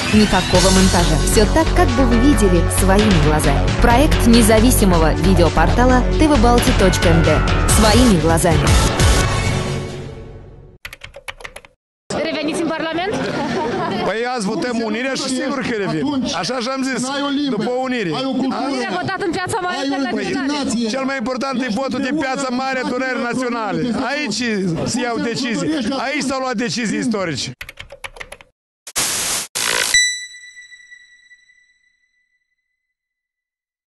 никакого монтажа. Все так, как бы вы видели своими глазами. Проект независимого видеопортала tvbalti.md. Своими глазами. Reveniți în Parlament? Păi azi votăm Unirea și sigur că revin. Așa și-am zis, după Unire. Unirea a votat în Piața Mare Internațională. Cel mai important e votul de Piața Mare Turnări Naționale. Aici se iau decizii. Aici s-au luat decizii istorice.